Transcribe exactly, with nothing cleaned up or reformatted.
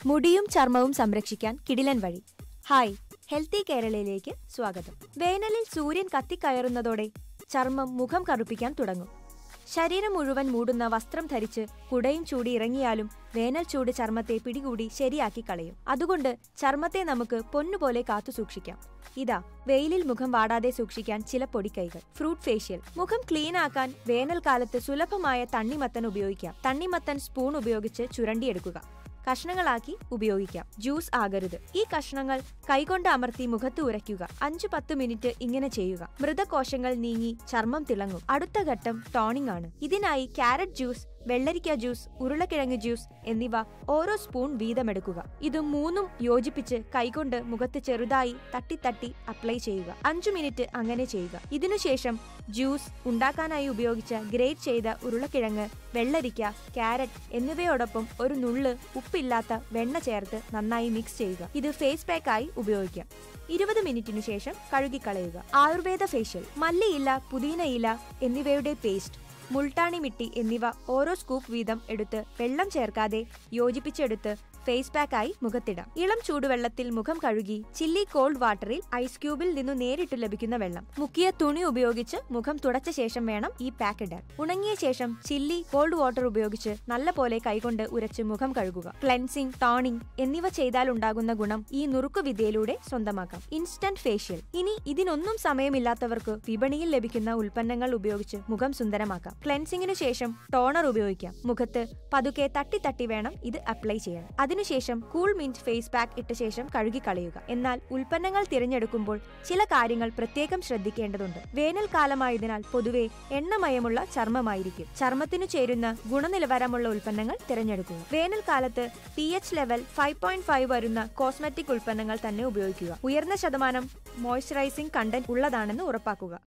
മുടിയും ചർമ്മവും സംരക്ഷിക്കാൻ കിടിലൻ വഴി. ഹായ്, ഹെൽത്തി കേരളയിലേക്ക് സ്വാഗതം. വേനലിൽ സൂര്യൻ കത്തിക്കയറുന്നതോടെ ചർമ്മം മുഖം കറുപ്പിക്കാൻ തുടങ്ങും. ശരീരം മുഴുവൻ മൂടുന്ന വസ്ത്രം ധരിച്ച് കുടയും ചൂടി ഇറങ്ങിയാലും വേനൽ ചൂട് ചർമ്മത്തെ പിടികൂടി ശരിയാക്കി കളയും. അതുകൊണ്ട് ചർമ്മത്തെ നമുക്ക് പൊന്നുപോലെ കാത്തു സൂക്ഷിക്കാം. ഇതാ വെയിലിൽ മുഖം വാടാതെ സൂക്ഷിക്കാൻ ചില പൊടിക്കൈകൾ. Fruit facial. മുഖം ക്ലീൻ ആക്കാൻ വേനൽക്കാലത്ത് സുലഭമായ തണ്ണിമത്തൻ ഉപയോഗിക്കാം. തണ്ണിമത്തൻ സ്പൂൺ ഉപയോഗിച്ച് ചുരണ്ടിയെടുക്കുക. കഷ്ണങ്ങളാക്കി ഉപയോഗിക്കാം. ജ്യൂസ് ആകരുത്. ഈ കഷ്ണങ്ങൾ കൈകൊണ്ട് അമർത്തി മുഖത്ത് ഉരയ്ക്കുക. അഞ്ചു പത്ത് മിനിറ്റ് ഇങ്ങനെ ചെയ്യുക. മൃതകോശങ്ങൾ നീങ്ങി ചർമ്മം തിളങ്ങും. അടുത്ത ഘട്ടം ടോണിംഗ് ആണ്. ഇതിനായി ക്യാരറ്റ് ജ്യൂസ്, വെള്ളരിക്ക ജ്യൂസ്, ഉരുളക്കിഴങ്ങ് ജ്യൂസ് എന്നിവ ഓരോ സ്പൂൺ വീതമെടുക്കുക. ഇത് മൂന്നും യോജിപ്പിച്ച് കൈകൊണ്ട് മുഖത്ത് ചെറുതായി തട്ടി തട്ടി അപ്ലൈ ചെയ്യുക. അഞ്ചു മിനിറ്റ് അങ്ങനെ ചെയ്യുക. ഇതിനുശേഷം ജ്യൂസ് ഉണ്ടാക്കാനായി ഉപയോഗിച്ച ഗ്രേറ്റ് ചെയ്ത ഉരുളക്കിഴങ്ങ്, വെള്ളരിക്ക, ക്യാരറ്റ് എന്നിവയോടൊപ്പം ഒരു നുള്ള് ഉപ്പില്ലാത്ത വെണ്ണ ചേർത്ത് നന്നായി മിക്സ് ചെയ്യുക. ഇത് ഫേസ് പാക്കായി ഉപയോഗിക്കാം. ഇരുപത് മിനിറ്റിനു ശേഷം കഴുകിക്കളയുക. ആയുർവേദ ഫേഷ്യൽ. മല്ലിയില, പുതിനയില എന്നിവയുടെ പേസ്റ്റ്, മുൾട്ടാണി മിട്ടി എന്നിവ ഓരോ സ്കൂപ്പ് വീതം എടുത്ത് വെള്ളം ചേർക്കാതെ യോജിപ്പിച്ചെടുത്ത് ഫേസ് പാക്കായി മുഖത്തിടാം. ഇളം ചൂടുവെള്ളത്തിൽ മുഖം കഴുകി ചില്ലി കോൾഡ് വാട്ടറിൽ ഐസ് ക്യൂബിൽ നിന്നു നേരിട്ട് ലഭിക്കുന്ന വെള്ളം മുക്കിയ തുണി ഉപയോഗിച്ച് മുഖം തുടച്ച ശേഷം വേണം ഈ പാക്ക് ഇടാൻ. ഉണങ്ങിയ ശേഷം ചില്ലി കോൾഡ് വാട്ടർ ഉപയോഗിച്ച് നല്ലപോലെ കൈകൊണ്ട് ഉരച്ച് മുഖം കഴുകുക. ക്ലെൻസിംഗ്, ടോണിംഗ് എന്നിവ ചെയ്താൽ ഉണ്ടാകുന്ന ഗുണം ഈ നുറുക്കുവിദ്യയിലൂടെ സ്വന്തമാക്കാം. Instant facial. ഇനി ഇതിനൊന്നും സമയമില്ലാത്തവർക്ക് വിപണിയിൽ ലഭിക്കുന്ന ഉൽപ്പന്നങ്ങൾ ഉപയോഗിച്ച് മുഖം സുന്ദരമാക്കാം. ക്ലെൻസിംഗിനു ശേഷം ടോണർ ഉപയോഗിക്കാം. മുഖത്ത് പതുക്കെ തട്ടി തട്ടി വേണം ഇത് അപ്ലൈ ചെയ്യാൻ. അതിനുശേഷം കൂൾ മിന്റ് ഫേസ് പാക്ക് ഇട്ട ശേഷം കഴുകിക്കളയുക. എന്നാൽ ഉൽപ്പന്നങ്ങൾ തിരഞ്ഞെടുക്കുമ്പോൾ ചില കാര്യങ്ങൾ പ്രത്യേകം ശ്രദ്ധിക്കേണ്ടതുണ്ട്. വേനൽക്കാലമായതിനാൽ പൊതുവെ എണ്ണമയമുള്ള ചർമ്മമായിരിക്കും. ചർമ്മത്തിനു ചേരുന്ന ഗുണനിലവാരമുള്ള ഉൽപ്പന്നങ്ങൾ തിരഞ്ഞെടുക്കുക. വേനൽക്കാലത്ത് P H level five point five വരുന്ന കോസ്മെറ്റിക് ഉൽപ്പന്നങ്ങൾ തന്നെ ഉപയോഗിക്കുക. ഉയർന്ന ശതമാനം മോയ്സ്ചറൈസിംഗ് കണ്ടന്റ് ഉള്ളതാണെന്ന് ഉറപ്പാക്കുക.